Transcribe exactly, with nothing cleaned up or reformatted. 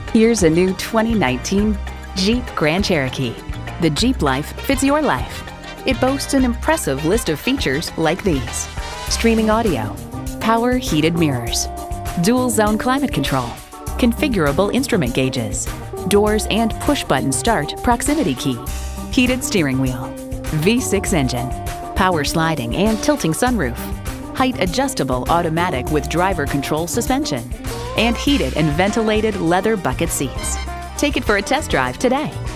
Here's a new twenty nineteen Jeep Grand Cherokee. The Jeep life fits your life. It boasts an impressive list of features like these: streaming audio, power heated mirrors, dual zone climate control, configurable instrument gauges, doors and push-button start proximity key, heated steering wheel, V six engine, power sliding and tilting sunroof, height adjustable automatic with driver control suspension, and heated and ventilated leather bucket seats. Take it for a test drive today.